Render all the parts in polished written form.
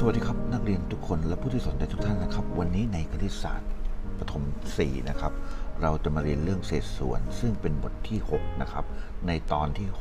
วัสดีครับนักเรียนทุกคนและผู้ที่สนใจทุกท่านนะครับวันนี้ในคณิตศาสตร์ประถม4นะครับเราจะมาเรียนเรื่องเศษส่วนซึ่งเป็นบทที่6นะครับในตอนที่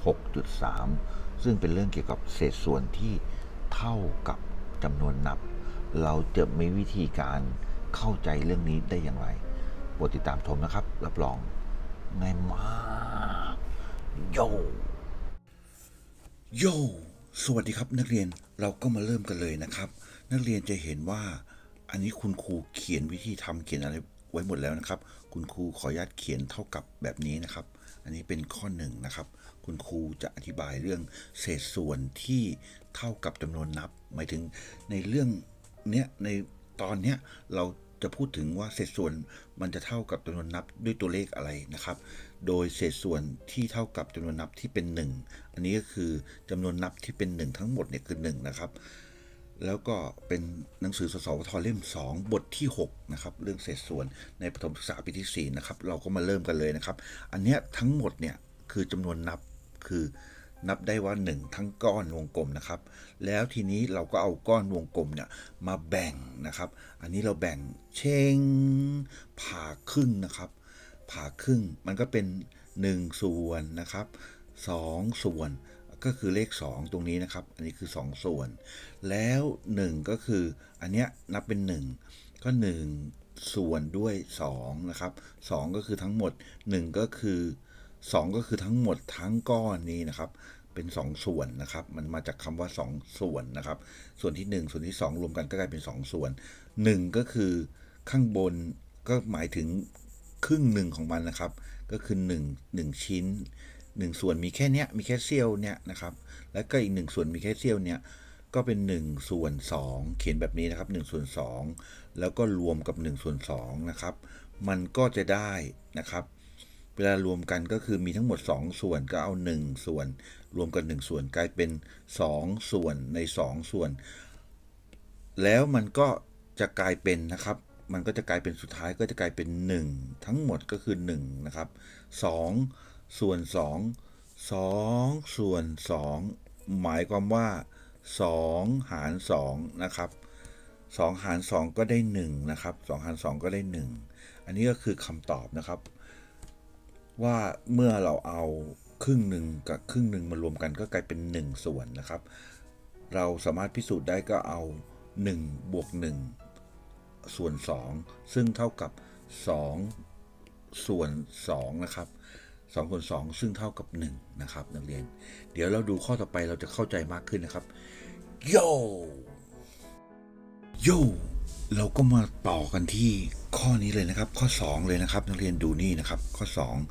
6.3 ซึ่งเป็นเรื่องเกี่ยวกับเศษส่วนที่เท่ากับจำนวนนับเราจะมีวิธีการเข้าใจเรื่องนี้ได้อย่างไรโปรดติดตามชมนะครับรับรองง่ายมากโย สวัสดีครับนักเรียนเราก็มาเริ่มกันเลยนะครับนักเรียนจะเห็นว่าอันนี้คุณครูเขียนวิธีทำเขียนอะไรไว้หมดแล้วนะครับคุณครูขออนุญาตเขียนเท่ากับแบบนี้นะครับอันนี้เป็นข้อ1นะครับคุณครูจะอธิบายเรื่องเศษส่วนที่เท่ากับจำนวนนับหมายถึงในเรื่องเนี้ยในตอนเนี้ยเราจะพูดถึงว่าเศษส่วนมันจะเท่ากับจำนวนนับด้วยตัวเลขอะไรนะครับโดยเศษส่วนที่เท่ากับจำนวนนับที่เป็น1อันนี้ก็คือจำนวนนับที่เป็น1ทั้งหมดเนี่ยคือ1นะครับแล้วก็เป็นหนังสือสสวทเล่ม2บทที่6นะครับเรื่องเศษส่วนในประถมศึกษาปีที่4นะครับเราก็มาเริ่มกันเลยนะครับอันเนี้ยทั้งหมดเนี่ยคือจำนวนนับคือนับได้ว่า1ทั้งก้อนวงกลมนะครับแล้วทีนี้เราก็เอาก้อนวงกลมเนี่ยมาแบ่งนะครับอันนี้เราแบ่งเช่งผ่าครึ่งนะครับผ่าครึ่งมันก็เป็น1ส่วนนะครับ2ส่วนก็คือเลข2ตรงนี้นะครับอันนี้คือ2ส่วนแล้ว1ก็คืออันเนี้ยนับเป็น1ก็1ส่วนด้วย2นะครับ2ก็คือทั้งหมด1ก็คือ2ก็คือทั้งหมดทั้งก้อนนี้นะครับเป็น2ส่วนนะครับมันมาจากคำว่า2ส่วนนะครับส่วนที่1ส่วนที่2รวมกันก็กลายเป็น2ส่วน1ก็คือข้างบนก็หมายถึงครึ่งหนึ่งของมันนะครับก็คือ1ชิ้น1ส่วนมีแค่เนี้ยมีแค่เสี้ยวเนี้ยนะครับแล้วก็อีก1ส่วนมีแค่เสี้ยวเนี้ยก็เป็น1ส่วน2เขียนแบบนี้นะครับ1ส่วน2แล้วก็รวมกับ1ส่วน2นะครับมันก็จะได้นะครับเวลารวมกันก็คือมีทั้งหมด2ส่วนก็เอา1ส่วนรวมกัน1ส่วนกลายเป็น2ส่วนใน2ส่วนแล้วมันก็จะกลายเป็นนะครับมันก็จะกลายเป็นสุดท้ายก็จะกลายเป็น1ทั้งหมดก็คือ1นะครับ2ส่วน2 2ส่วน2หมายความว่า2หาร2นะครับ2หาร2ก็ได้1นะครับ2หาร2ก็ได้1อันนี้ก็คือคำตอบนะครับว่าเมื่อเราเอาครึ่งหนึ่งกับครึ่งหนึ่งมารวมกันก็กลายเป็น1ส่วนนะครับเราสามารถพิสูจน์ได้ก็เอา1บวก1ส่วน2ซึ่งเท่ากับ2ส่วน2นะครับ2ส่วน2ซึ่งเท่ากับ1นะครับนักเรียนเดี๋ยวเราดูข้อต่อไปเราจะเข้าใจมากขึ้นนะครับโยเราก็มาต่อกันที่ข้อนี้เลยนะครับข้อ2เลยนะครับนักเรียนดูนี่นะครับข้อ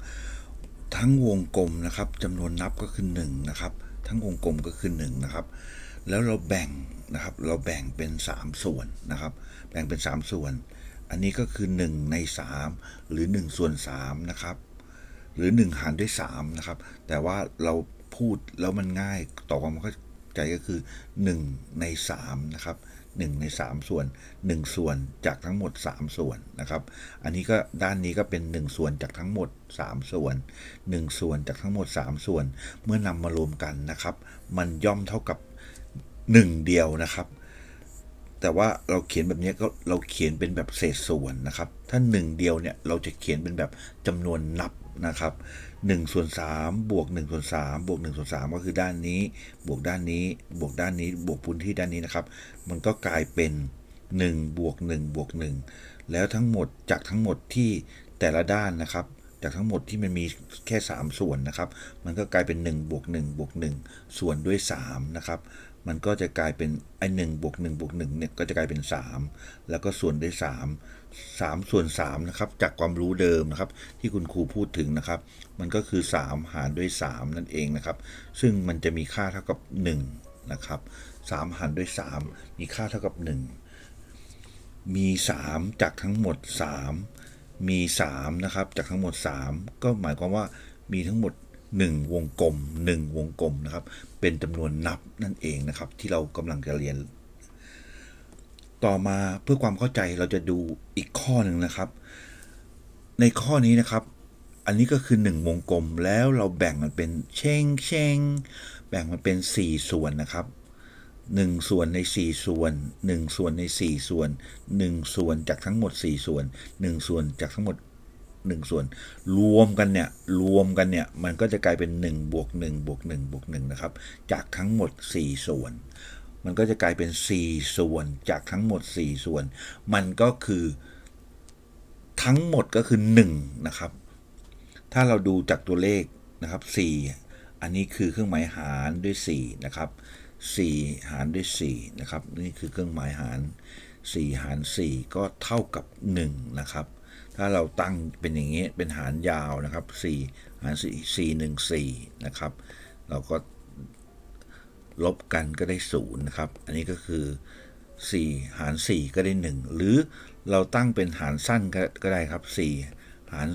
2ทั้งวงกลมนะครับจำนวนนับก็คือ1นะครับทั้งวงกลมก็คือ1นะครับแล้วเราแบ่งนะครับเราแบ่งเป็น3ส่วนนะครับแบ่งเป็น3ส่วนอันนี้ก็คือ1ใน3หรือ1ส่วน3นะครับหรือ1หารด้วย3นะครับแต่ว่าเราพูดแล้วมันง่ายต่อความเข้าใจก็คือ1ใน3นะครับ1ใน3ส่วน1ส่วนจากทั้งหมด3ส่วนนะครับอันนี้ก็ด้านนี้ก็เป็น1ส่วนจากทั้งหมด3ส่วน1ส่วนจากทั้งหมด3ส่วนเมื่อนำมารวมกันนะครับมันย่อมเท่ากับ1เดียวนะครับแต่ว่าเราเขียนแบบนี้ก็เราเขียนเป็นแบบเศษส่วนนะครับถ้า1เดียวเนี่ยเราจะเขียนเป็นแบบจำนวนนับนะครับ1ส่วน3บวก1ส่วน3บวก1ส่วน3ก็คือด้านนี้บวกด้านนี้บวกด้านนี้บวกพื้นที่ด้านนี้นะครับมันก็กลายเป็น1บวก1บวก1แล้วทั้งหมดจากทั้งหมดที่แต่ละด้านนะครับจากทั้งหมดที่มันมีแค่3ส่วนนะครับมันก็กลายเป็น1บวก1บวก1ส่วนด้วย3นะครับมันก็จะกลายเป็นไอ้1บวก1บวก1เนี่ยก็จะกลายเป็น3แล้วก็ส่วนด้วย3ส่วน3นะครับจากความรู้เดิมนะครับที่คุณครูพูดถึงนะครับมันก็คือ3หารด้วย3นั่นเองนะครับซึ่งมันจะมีค่าเท่ากับ1นะครับ3หารด้วย3มีค่าเท่ากับ1มี3จากทั้งหมด3มี3นะครับจากทั้งหมด3ก็หมายความว่ามีทั้งหมด1วงกลม1วงกลมนะครับเป็นจำนวนนับนั่นเองนะครับที่เรากำลังจะเรียนต่อมาเพื่อความเข้าใจเราจะดูอีกข้อหนึ่งนะครับในข้อนี้นะครับอันนี้ก็คือ1วงกลมแล้วเราแบ่งมันเป็นเช่งแบ่งมันเป็น4ส่วนนะครับ 1ส่วนใน4ส่วน1ส่วนใน4ส่วน1ส่วนจากทั้งหมด4ส่วน1ส่วนจากทั้งหมด1ส่วนรวมกันเนี่ยมันก็จะกลายเป็น1บวก1บวก1บวก1นะครับจากทั้งหมด4ส่วนมันก็จะกลายเป็น4ส่วนจากทั้งหมด4ส่วนมันก็คือทั้งหมดก็คือ1นะครับถ้าเราดูจากตัวเลขนะครับ4อันนี้คือเครื่องหมายหารด้วย4นะครับ4หารด้วย4นะครับนี่คือเครื่องหมายหาร4หาร4ก็เท่ากับ1นะครับถ้าเราตั้งเป็นอย่างนี้เป็นหารยาวนะครับ4หาร4 4 1 4นะครับเราก็ลบกันก็ได้0นะครับอันนี้ก็คือ4หาร4ก็ได้1หรือเราตั้งเป็นหารสั้นก็ได้ครับ4หาร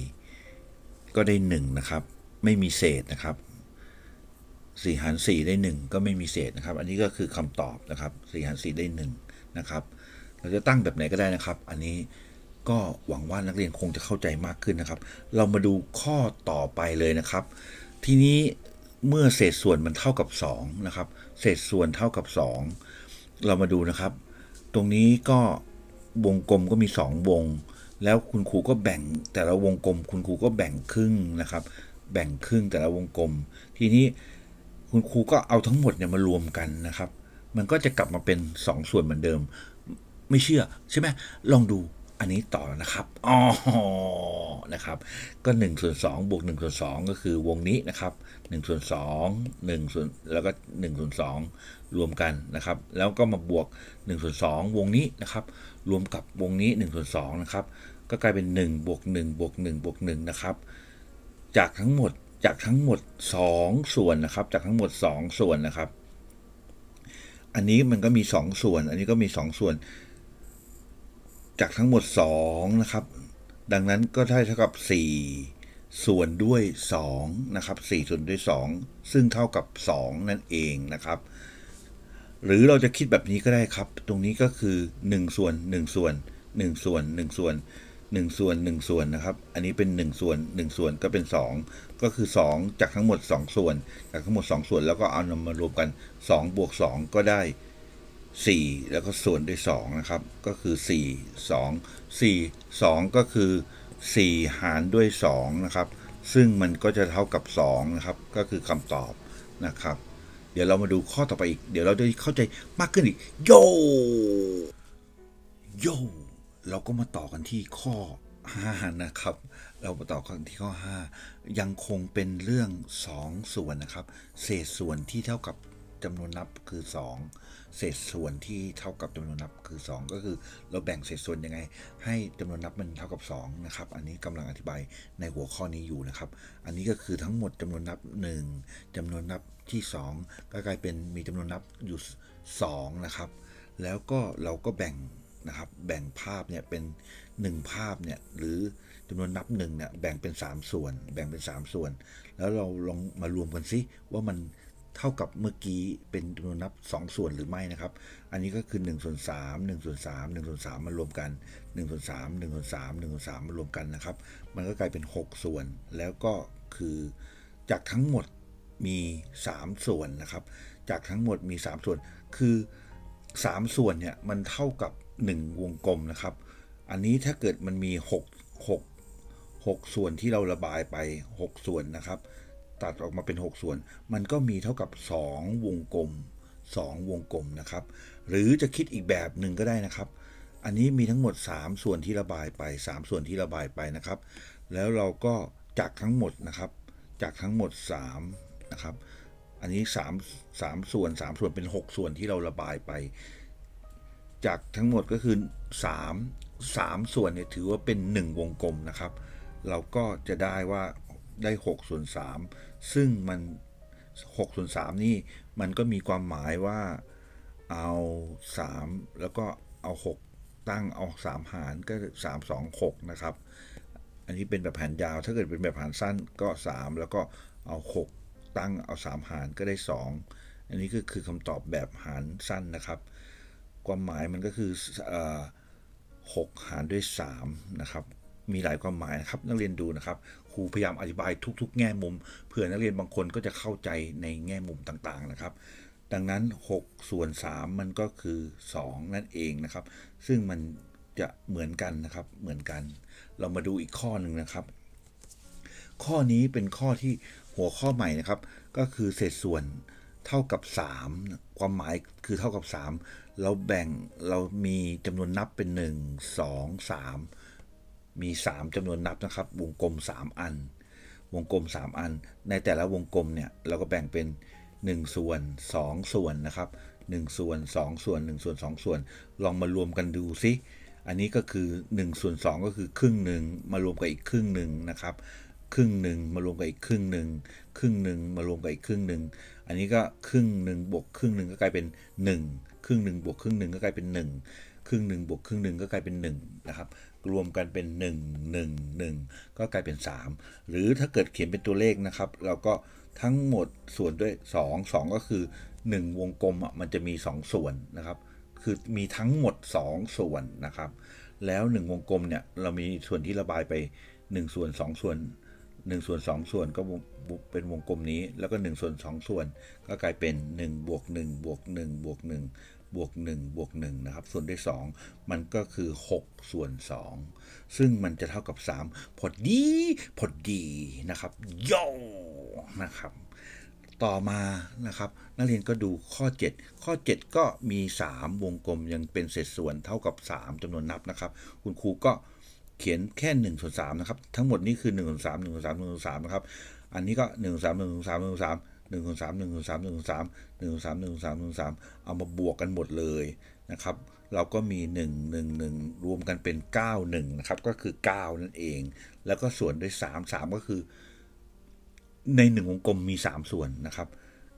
4ก็ได้1นะครับไม่มีเศษนะครับ4หาร4ได้1ก็ไม่มีเศษนะครับอันนี้ก็คือคำตอบนะครับ4หาร4ได้1นะครับเราจะตั้งแบบไหนก็ได้นะครับอันนี้ก็หวังว่านักเรียนคงจะเข้าใจมากขึ้นนะครับเรามาดูข้อต่อไปเลยนะครับทีนี้เมื่อเศษส่วนมันเท่ากับ2นะครับเศษส่วนเท่ากับ2เรามาดูนะครับตรงนี้ก็วงกลมก็มี2วงแล้วคุณครูก็แบ่งแต่ละวงกลมคุณครูก็แบ่งครึ่งนะครับแบ่งครึ่งแต่ละวงกลมทีนี้คุณครูก็เอาทั้งหมดเนี่ยมารวมกันนะครับมันก็จะกลับมาเป็น2ส่วนเหมือนเดิมไม่เชื่อใช่ไหมลองดูอันนี้ต่อนะครับนะครับก็1ส่วน2บวก1ส่วน2ก็คือวงนี้นะครับ1ส่วน2 1ส่วนแล้วก็1ส่วน2รวมกันนะครับแล้วก็มาบวก1ส่วน2วงนี้นะครับรวมกับวงนี้1ส่วน2นะครับก็กลายเป็น1บวก1บวก1บวก1นะครับจากทั้งหมด2ส่วนนะครับจากทั้งหมด2ส่วนนะครับอันนี้มันก็มี2ส่วนอันนี้ก็มี2ส่วนจากทั้งหมด2นะครับดังนั้นก็ได้เท่ากับ4ส่วนด้วย2นะครับ4ส่วนด้วย2ซึ่งเท่ากับ2นั่นเองนะครับหรือเราจะคิดแบบนี้ก็ได้ครับตรงนี้ก็คือ1ส่วน1ส่วน1ส่วน1ส่วน1ส่วน1ส่วนนะครับอันนี้เป็น1ส่วน1ส่วนก็เป็น2ก็คือ2จากทั้งหมด2ส่วนจากทั้งหมด2ส่วนแล้วก็เอานำมารวมกัน2บวก2ก็ได้4แล้วก็ส่วนด้วย2นะครับก็คือ4 2 ก็คือ4หารด้วย2นะครับซึ่งมันก็จะเท่ากับ2นะครับก็คือคำตอบนะครับเดี๋ยวเรามาดูข้อต่อไปอีกเดี๋ยวเราจะเข้าใจมากขึ้นอีกโยเราก็มาต่อกันที่ข้อ5นะครับเรามาต่อกันที่ข้อ5ยังคงเป็นเรื่อง2ส่วนนะครับเศษส่วนที่เท่ากับจำนวนนับคือ2เศษส่วนที่เท่ากับจำนวนนับคือ2ก็คือเราแบ่งเศษส่วนยังไงให้จำนวนนับมันเท่ากับ2นะครับอันนี้กำลังอธิบายในหัวข้อนี้อยู่นะครับอันนี้ก็คือทั้งหมดจำนวนนับ1จำนวนนับที่2ก็กลายเป็นมีจำนวนนับอยู่2นะครับแล้วก็เราก็แบ่งนะครับแบ่งภาพเนี่ยเป็น1ภาพเนี่ยหรือจำนวนนับ1เนี่ยแบ่งเป็น3ส่วนแล้วเราลองมารวมกันซิว่ามันเท่ากับเมื่อกี้เป็นจำนวนนับ2ส่วนหรือไม่นะครับอันนี้ก็คือ1ส่วน3 1ส่วน3 1ส่วน3มารวมกัน1ส่วน3 1ส่วน3 1ส่วน3มารวมกันนะครับมันก็กลายเป็น6ส่วนแล้วก็คือจากทั้งหมดมี3ส่วนนะครับจากทั้งหมดมี3ส่วนคือ3ส่วนเนี่ยมันเท่ากับ1วงกลมนะครับอันนี้ถ้าเกิดมันมี6ส่วนที่เราระบายไป6ส่วนนะครับตัดออกมาเป็น6ส่วนมันก็มีเท่ากับ2วงกลมนะครับหรือจะคิดอีกแบบหนึ่งก็ได้นะครับอันนี้มีทั้งหมด3ส่วนที่ระบายไป3ส่วนที่ระบายไปนะครับแล้วเราก็จากทั้งหมดนะครับจากทั้งหมด3นะครับอันนี้3ส่วนเป็น6ส่วนที่เราระบายไปจากทั้งหมดก็คือ3ส่วนเนี่ยถือว่าเป็น1วงกลมนะครับเราก็จะได้ว่าได้6ส่วน3ซึ่งมัน6ส่วน3นี่มันก็มีความหมายว่าเอา3แล้วก็เอา6ตั้งเอา3หารก็3 2 6นะครับอันนี้เป็นแบบหารยาวถ้าเกิดเป็นแบบหารสั้นก็3แล้วก็เอา6ตั้งเอา3หารก็ได้2อันนี้ก็คือคำตอบแบบหารสั้นนะครับความหมายมันก็คือ6หารด้วย3นะครับมีหลายความหมายนะครับนักเรียนดูนะครับครูพยายามอธิบายทุกๆแง่มุมเผื่อนักเรียนบางคนก็จะเข้าใจในแง่มุมต่างๆนะครับดังนั้น6ส่วน3มันก็คือ2นั่นเองนะครับซึ่งมันจะเหมือนกันนะครับเหมือนกันเรามาดูอีกข้อหนึ่งนะครับข้อนี้เป็นข้อที่หัวข้อใหม่นะครับก็คือเศษส่วนเท่ากับ3ความหมายคือเท่ากับ3เรามีจำนวนนับเป็น1 2 3มี3จำนวนนับนะครับวงกลม3อันวงกลม3อันในแต่ละวงกลมเนี่ยเราก็แบ่งเป็น1ส่วน2ส่วนนะครับ1ส่วน2ส่วน1ส่วน2ส่วนลองมารวมกันดูซิอันนี้ก็คือ1ส่วน2ก็คือครึ่งหนึ่งมารวมกับอีกครึ่งหนึ่งนะครับครึ่งหนึ่งมารวมกับอีกครึ่งหนึ่งครึ่งหนึ่งมารวมกับอีกครึ่งหนึ่งอันนี้ก็ครึ่งหนึ่งบวกครึ่งหนึ่งก็กลายเป็น1ครึ่งหนึ่งบวกครึ่งหนึ่งก็กลายเป็น1ครึ่งหนึ่งบวกครึ่งหนึ่งก็กลายเป็น1นะครับรวมกันเป็น1 ก็กลายเป็น3หรือถ้าเกิดเขียนเป็นตัวเลขนะครับเราก็ทั้งหมดส่วนด้วย2ก็คือ1วงกลมมันจะมี2ส่วนนะครับคือมีทั้งหมด2ส่วนนะครับแล้ว1วงกลมเนี่ยเรามีส่วนที่ระบายไป1ส่วน2ส่วน1ส่วน2ส่วนก็เป็นวงกลมนี้แล้วก็1ส่วน2ส่วนก็กลายเป็น1บวก1บวก1บวก1บวก1บวก1นะครับส่วนด้วย2มันก็คือ6ส่วน2ซึ่งมันจะเท่ากับ3พอดีนะครับโยนะครับต่อมานะครับนักเรียนก็ดูข้อ7ก็มี3วงกลมยังเป็นเศษส่วนเท่ากับ3จำนวนนับนะครับคุณครูก็เขียนแค่1ส่วน3นะครับทั้งหมดนี้คือ1ส่วน3 1ส่วน3 1ส่วน3นะครับอันนี้ก็1ส่วน3 1ส่วน3 1ส่วน3 1ส่วน3 1ส่วน3 1ส่วน3 1ส่วน3 1ส่วน3 1ส่วน3เอามาบวกกันหมดเลยนะครับเราก็มี1รวมกันเป็น91นะครับก็คือ9นั่นเองแล้วก็ส่วนด้วย3ก็คือใน1วงกลมมี3ส่วนนะครับ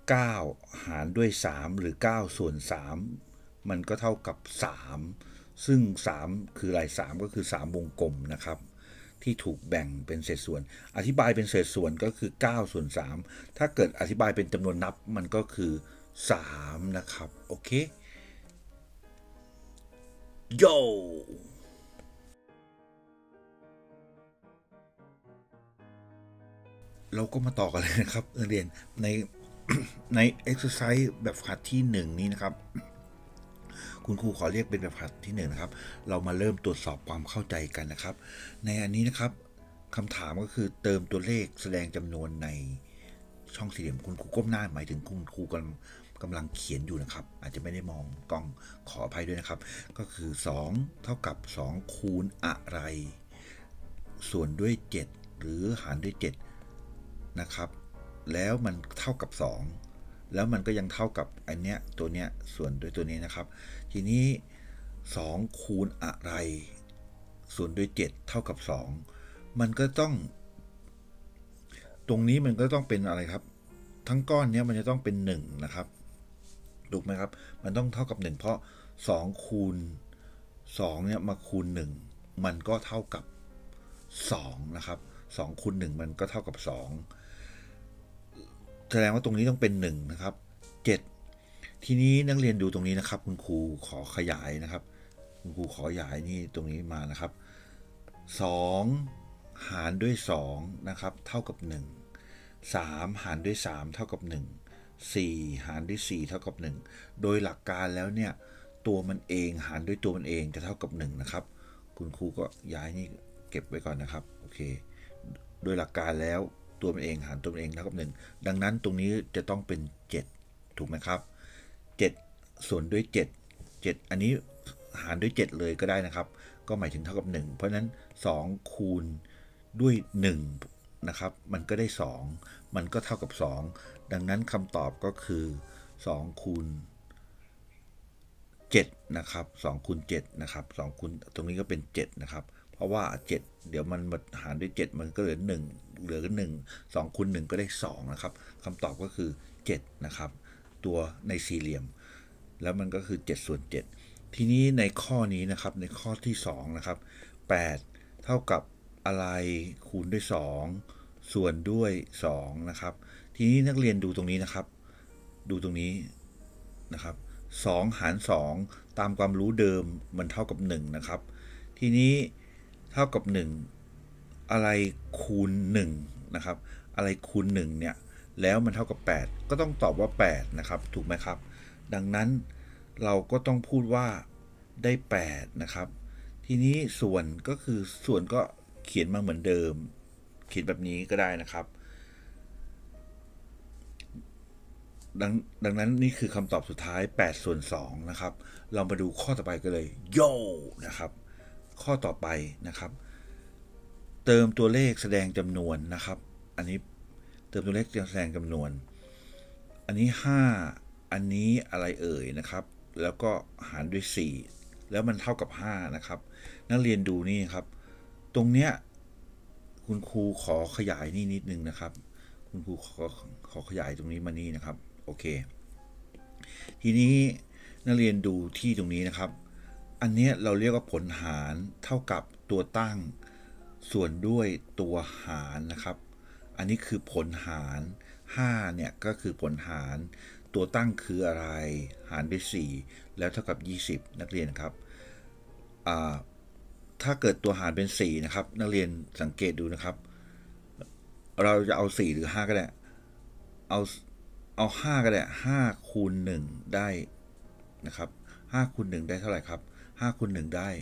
9หารด้วย3หรือ9ส่วน3มันก็เท่ากับ3ซึ่ง3คืออะไร3ก็คือ3วงกลมนะครับที่ถูกแบ่งเป็นเศษส่วนอธิบายเป็นเศษส่วนก็คือ9ส่วน3ถ้าเกิดอธิบายเป็นจำนวนนับมันก็คือ3นะครับโอเคโยเราก็มาต่อกันเลยนะครับนักเรียนในใน exercise แบบฝึกหัดที่1นี้นะครับคุณครูขอเรียกเป็นแบบฝึกหัดที่1นะครับเรามาเริ่มตรวจสอบความเข้าใจกันนะครับในอันนี้นะครับคำถามก็คือเติมตัวเลขแสดงจำนวนในช่องสี่เหลี่ยมคุณครูก้มหน้าหมายถึงคุณครูกำลังเขียนอยู่นะครับอาจจะไม่ได้มองกล้องขออภัยด้วยนะครับก็คือ2เท่ากับ2คูณอะไรส่วนด้วย7หรือหารด้วย7นะครับแล้วมันเท่ากับ2แล้วมันก็ยังเท่ากับอันเนี้ยตัวเนี้ยส่วนด้วยตัวนี้นะครับทีนี้2คูณอะไรส่วนด้วย7เท่ากับ2มันก็ต้องตรงนี้มันก็ต้องเป็นอะไรครับทั้งก้อนนี้มันจะต้องเป็น1นะครับถูกไหมครับมันต้องเท่ากับ1เพราะ2คูณ2เนี่ยมาคูณ1มันก็เท่ากับ2นะครับ2คูณ1มันก็เท่ากับ2แสดงว่าตรงนี้ต้องเป็น1นะครับ7ทีนี้นักเรียนดูตรงนี้นะครับคุณครูขอขยายนะครับคุณครูขอขยายนี่ตรงนี้มานะครับ2หารด้วย2นะครับเท่ากับ1 3หารด้วย3เท่ากับ1 4หารด้วย4เท่ากับ1โดยหลักการแล้วเนี่ยตัวมันเองหารด้วยตัวมันเองจะเท่ากับ1นะครับคุณครูก็ย้ายนี่เก็บไว้ก่อนนะครับโอเคโดยหลักการแล้วตัวมันเองหารตัวมันเองเท่ากับ1ดังนั้นตรงนี้จะต้องเป็น7ถูกไหมครับ7ส่วนด้วย7อันนี้หารด้วย7เลยก็ได้นะครับก็หมายถึงเท่ากับ1เพราะฉะนั้น2คูณด้วย1นะครับมันก็ได้2มันก็เท่ากับ2ดังนั้นคำตอบก็คือ2คูณ7นะครับ2คูณ7นะครับ2คูณตรงนี้ก็เป็น7นะครับเพราะว่า7เดี๋ยวมันมาหารด้วย7มันก็เหลือ1เหลือ1 2คูณ1ก็ได้2นะครับคำตอบก็คือ7นะครับตัวในสี่เหลี่ยมแล้วมันก็คือ7ส่วน7ทีนี้ในข้อนี้นะครับในข้อที่2นะครับ8เท่ากับอะไรคูณด้วย2ส่วนด้วย2นะครับทีนี้นักเรียนดูตรงนี้นะครับดูตรงนี้นะครับ2หาร2ตามความรู้เดิมมันเท่ากับ1นะครับทีนี้เท่ากับ1อะไรคูณ1นะครับอะไรคูณ1เนี่ยแล้วมันเท่ากับ8ก็ต้องตอบว่า8นะครับถูกไหมครับดังนั้นเราก็ต้องพูดว่าได้8นะครับทีนี้ส่วนก็คือส่วนก็เขียนมาเหมือนเดิมเขียนแบบนี้ก็ได้นะครับดังนั้นนี่คือคำตอบสุดท้าย8ส่วน2นะครับเรามาดูข้อต่อไปกันเลยโย่นะครับข้อต่อไปนะครับเติมตัวเลขแสดงจำนวนนะครับอันนี้เติมตัวเลขแสดงจำนวนอันนี้5อันนี้อะไรเอ่ยนะครับแล้วก็หารด้วย4แล้วมันเท่ากับ5นะครับนักเรียนดูนี่ครับตรงเนี้ยคุณครูขอขยายนี่นิดนึงนะครับคุณครูขอขยายตรงนี้มานี่นะครับโอเคทีนี้นักเรียนดูที่ตรงนี้นะครับอันนี้เราเรียกว่าผลหารเท่ากับตัวตั้งส่วนด้วยตัวหารนะครับอันนี้คือผลหาร5เนี่ยก็คือผลหารตัวตั้งคืออะไรหารด้วย4แล้วเท่ากับ20นักเรียนครับถ้าเกิดตัวหารเป็น4นะครับนักเรียนสังเกตดูนะครับเราจะเอา4หรือ5ก็ได้เอา5ก็ได้5คูณ1ได้นะครับ5คูณ1ได้เท่าไหร่ครับ5คูณ1ได้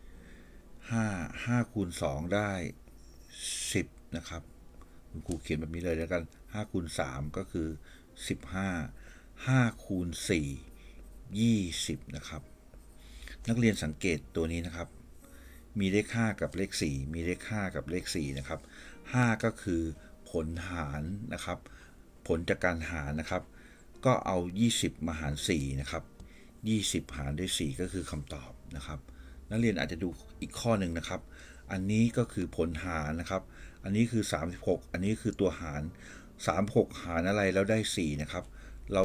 5คูณ2ได้10นะครับคุณครูเขียนแบบนี้เลยแล้วกัน5คูณ3ก็คือ15 5คูณ4 20นะครับนักเรียนสังเกตตัวนี้นะครับมีเลข5กับเลข4มีเลข5กับเลข4นะครับ5ก็คือผลหารนะครับผลจากการหารนะครับก็เอา20มาหาร4นะครับ20หารด้วย4ก็คือคำตอบนะครับนักเรียนอาจจะดูอีกข้อหนึ่งนะครับอันนี้ก็คือผลหารนะครับอันนี้คือ36อันนี้คือตัวหาร36หารอะไรแล้วได้4นะครับเรา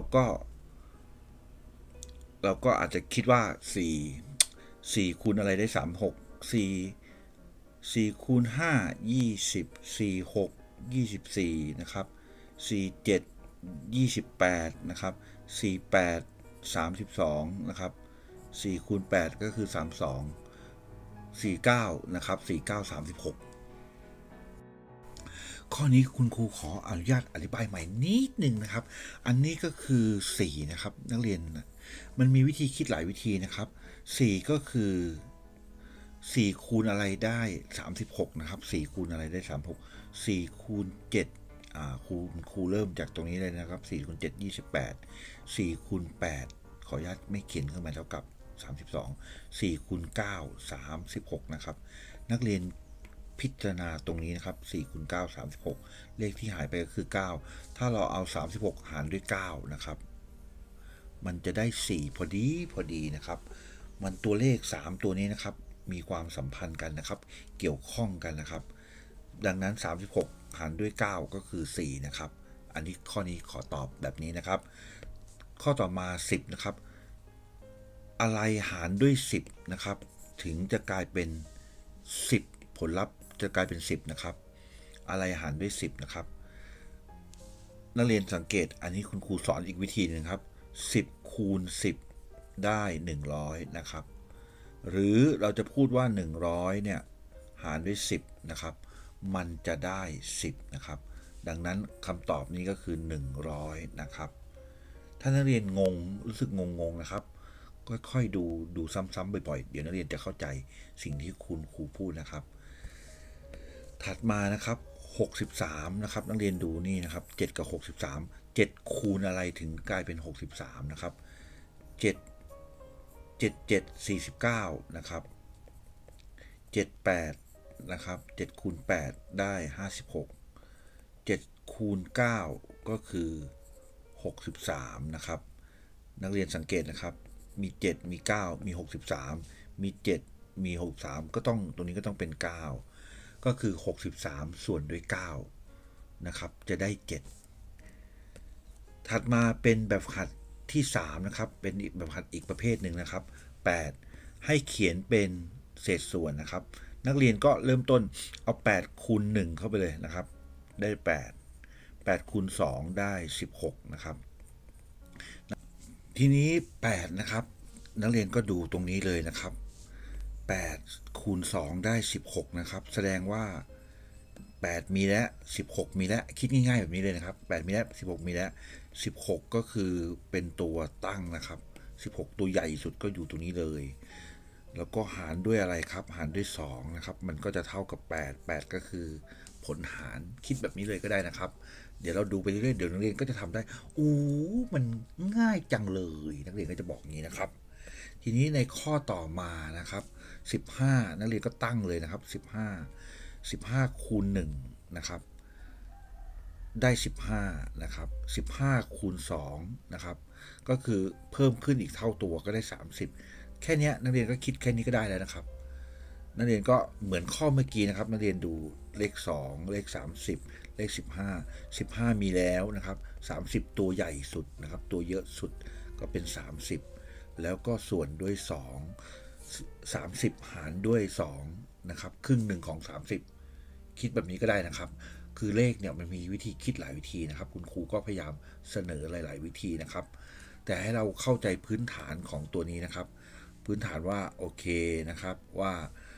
ก็อาจจะคิดว่า4คูณอะไรได้36 4คูณ5 20 4 6 24นะครับ4 7 28นะครับ4 8 32นะครับ4คูณ8ก็คือ32 49นะครับ49 36ข้อนี้คุณครูขออนุญาตอธิบายใหม่นิดนึงนะครับอันนี้ก็คือ4นะครับนักเรียนมันมีวิธีคิดหลายวิธีนะครับ4ก็คือ4คูณอะไรได้36นะครับ4คูณอะไรได้36 4คูณ7ครูเริ่มจากตรงนี้เลยนะครับ4คูณ7 28 4คูณ8ขออนุญาตไม่เขียนขึ้นมาเท่ากับ32 4คูณ9 36นะครับนักเรียนพิจารณาตรงนี้นะครับ4คูณ9 36เลขที่หายไปก็คือ9ถ้าเราเอา36หารด้วย9นะครับมันจะได้4พอดีนะครับมันตัวเลข3ตัวนี้นะครับมีความสัมพันธ์กันนะครับเกี่ยวข้องกันนะครับดังนั้น36หารด้วย9ก็คือ4นะครับอันนี้ข้อนี้ขอตอบแบบนี้นะครับข้อต่อมา10นะครับอะไรหารด้วย10นะครับถึงจะกลายเป็น10ผลลัพธ์จะกลายเป็น10นะครับอะไรหารด้วย10นะครับนักเรียนสังเกตอันนี้คุณครูสอนอีกวิธีนึงครับ10คูณ10ได้100นะครับหรือเราจะพูดว่า100เนี่ยหารด้วย10นะครับมันจะได้10นะครับดังนั้นคำตอบนี้ก็คือ100นะครับถ้านักเรียนงงรู้สึกงงนะครับค่อยๆดูซ้ำๆบ่อยๆเดี๋ยวนักเรียนจะเข้าใจสิ่งที่คุณครูพูดนะครับถัดมานะครับ63นะครับนักเรียนดูนี่นะครับ7กับ63 7คูณอะไรถึงกลายเป็น63นะครับ7 49นะครับ78นะครับ7คูณ8ได้56 7คูณ9ก็คือ63นะครับนักเรียนสังเกตนะครับมี7มี9มี63มี7มี63ก็ต้องตรงนี้ก็ต้องเป็น9ก็คือ63ส่วนด้วย9นะครับจะได้7ถัดมาเป็นแบบฝึกหัดที่3นะครับเป็นแบบฝึกหัดอีกประเภทหนึ่งนะครับ8ให้เขียนเป็นเศษส่วนนะครับนักเรียนก็เริ่มต้นเอา8คูณ1เข้าไปเลยนะครับได้8คูณ2ได้16นะครับทีนี้8นะครับนักเรียนก็ดูตรงนี้เลยนะครับ8คูณ2ได้16นะครับแสดงว่า 8มีแล้ว16มีแล้วคิดง่ายๆแบบนี้เลยนะครับ8มีแล้ว16มีแล้ว16ก็คือเป็นตัวตั้งนะครับ16ตัวใหญ่สุดก็อยู่ตรงนี้เลยแล้วก็หารด้วยอะไรครับหารด้วย2นะครับมันก็จะเท่ากับ8ก็คือผลหารคิดแบบนี้เลยก็ได้นะครับเดี๋ยวเราดูไปเรื่อยๆเดี๋ยวนักเรียนก็จะทำได้มันง่ายจังเลยนักเรียนก็จะบอกงี้นะครับทีนี้ในข้อต่อมานะครับ15นักเรียนก็ตั้งเลยนะครับ15คูณ1นะครับได้15นะครับ15คูณ2นะครับก็คือเพิ่มขึ้นอีกเท่าตัวก็ได้30แค่นี้นักเรียนก็คิดแค่นี้ก็ได้แล้วนะครับนักเรียนก็เหมือนข้อเมื่อกี้นะครับนักเรียนดูเลข2เลข30เลข15มีแล้วนะครับ30ตัวใหญ่สุดนะครับตัวเยอะสุดก็เป็น30แล้วก็ส่วนด้วย2 30หารด้วย2นะครับครึ่งหนึ่งของ30คิดแบบนี้ก็ได้นะครับคือเลขเนี่ยมันมีวิธีคิดหลายวิธีนะครับคุณครูก็พยายามเสนอหลายๆวิธีนะครับแต่ให้เราเข้าใจพื้นฐานของตัวนี้นะครับพื้นฐานว่าโอเคนะครับว่า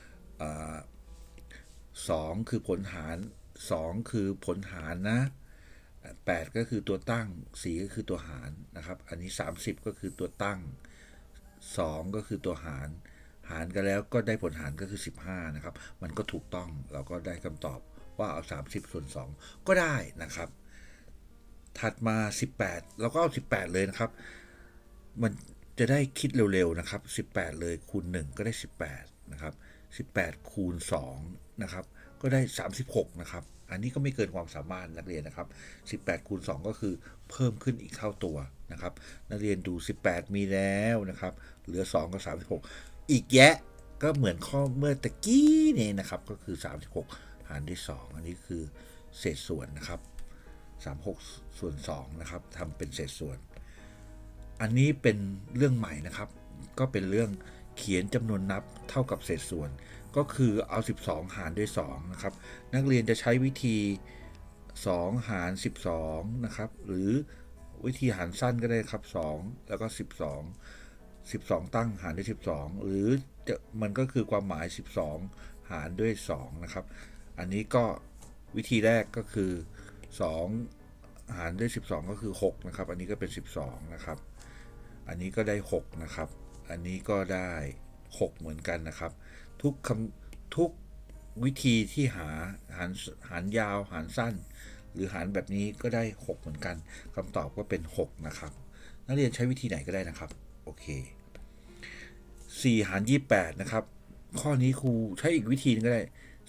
2คือผลหาร2คือผลหารนะ8ก็คือตัวตั้ง4ก็คือตัวหารนะครับอันนี้30ก็คือตัวตั้ง2ก็คือตัวหารกันแล้วก็ได้ผลหารก็คือ15นะครับมันก็ถูกต้องเราก็ได้คำตอบว่าเอา30ส่วน2ก็ได้นะครับถัดมา18เราก็เอา18เลยนะครับมันจะได้คิดเร็วๆนะครับ18เลยคูณ1ก็ได้18นะครับ18คูณ2นะครับก็ได้36นะครับอันนี้ก็ไม่เกินความสามารถนักเรียนนะครับ18คูณ2ก็คือเพิ่มขึ้นอีกเท่าตัวนะครับนักเรียนดู18มีแล้วนะครับเหลือ2กับ36อีกแยะก็เหมือนข้อเมื่อตะกี้นี่นะครับก็คือ36หารด้วย2อันนี้คือเศษส่วนนะครับ36ส่วน2นะครับทำเป็นเศษส่วนอันนี้เป็นเรื่องใหม่นะครับก็เป็นเรื่องเขียนจำนวนนับเท่ากับเศษส่วนก็คือเอา12หารด้วย2นะครับนักเรียนจะใช้วิธี2หาร12นะครับหรือวิธีหารสั้นก็ได้ครับ2แล้วก็12ตั้งหารด้วย12หรือมันก็คือความหมาย12หารด้วย2นะครับอันนี้ก็วิธีแรกก็คือ2หารด้วย12ก็คือ6นะครับอันนี้ก็เป็น12นะครับอันนี้ก็ได้6นะครับอันนี้ก็ได้6เหมือนกันนะครับทุกวิธีที่หารยาวหารสั้นหรือหารแบบนี้ก็ได้6เหมือนกันคำตอบก็เป็น6นะครับนักเรียนใช้วิธีไหนก็ได้นะครับโอเค4หาร28นะครับข้อนี้ครูใช้อีกวิธีนึงก็ได้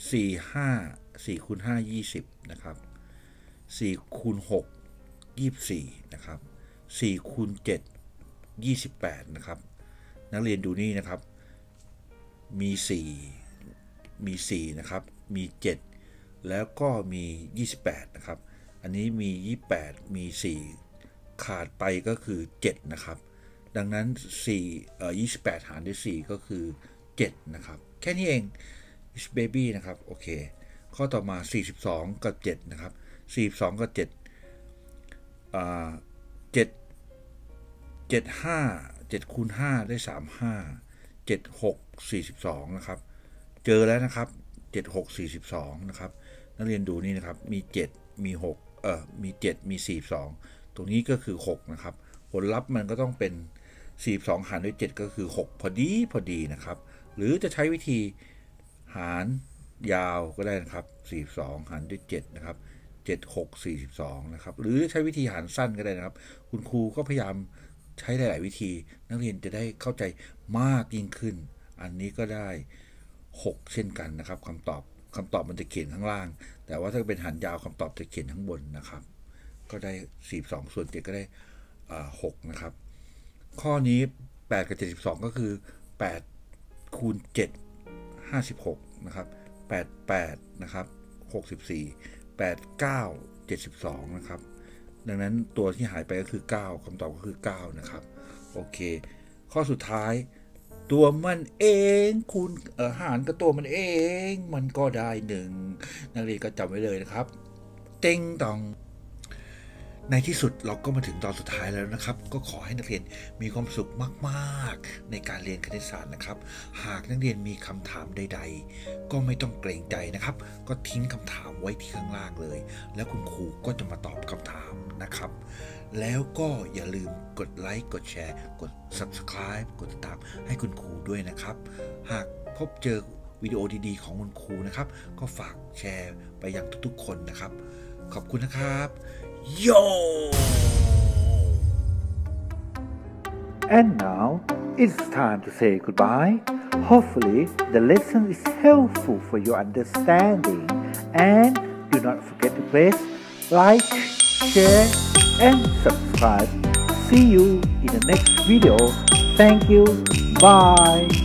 4คูณ5 20นะครับ4คูณ6 24นะครับ4คูณ7 28นะครับนักเรียนดูนี่นะครับมี4นะครับมี7แล้วก็มี28นะครับอันนี้มี28มี4ขาดไปก็คือ7นะครับดังนั้น28หารด้วย4ก็คือ7นะครับแค่นี้เอง is baby นะครับโอเคข้อต่อมา42กับ7นะครับ42กับ7 7คูณ5ได้35 76 42นะครับเจอแล้วนะครับ76 42นะครับนักเรียนดูนี่นะครับมี7มี6มี7มี42ตรงนี้ก็คือ6นะครับผลลัพธ์มันก็ต้องเป็น42หารด้วย7ก็คือ6พอดีนะครับหรือจะใช้วิธีหารยาวก็ได้นะครับ42หารด้วย7นะครับ76 42นะครับหรือใช้วิธีหารสั้นก็ได้นะครับคุณครูก็พยายามใช้หลายๆวิธีนักเรียนจะได้เข้าใจมากยิ่งขึ้นอันนี้ก็ได้6เช่นกันนะครับคำตอบมันจะเขียนข้างล่างแต่ว่าถ้าเป็นหารยาวคำตอบจะเขียนข้างบนนะครับก็ได้42ส่วน7ก็ได้6นะครับข้อนี้8กับ72ก็คือ8คูณ7 56นะครับ88นะครับ64 89 72นะครับดังนั้นตัวที่หายไปก็คือ9คำตอบก็คือ9นะครับโอเคข้อสุดท้ายตัวมันเองคูณหารกับตัวมันเองมันก็ได้1นักเรียนก็จำไว้เลยนะครับเต็งตองในที่สุดเราก็มาถึงตอนสุดท้ายแล้วนะครับก็ขอให้นักเรียนมีความสุขมากๆในการเรียนคณิตศาสตร์นะครับหากนักเรียนมีคำถามใดๆก็ไม่ต้องเกรงใจนะครับก็ทิ้งคำถามไว้ที่ข้างล่างเลยแล้วคุณครูก็จะมาตอบคำถามนะครับแล้วก็อย่าลืมกดไลค์กดแชร์กด Subscribe กดติดตามให้คุณครูด้วยนะครับหากพบเจอวิดีโอดีๆของคุณครูนะครับก็ฝากแชร์ไปยังทุกๆคนนะครับขอบคุณนะครับYo! And now it's time to say goodbye. Hopefully the lesson is helpful for your understanding, and do not forget to press like, share and subscribe. See you in the next video. Thank you. Bye.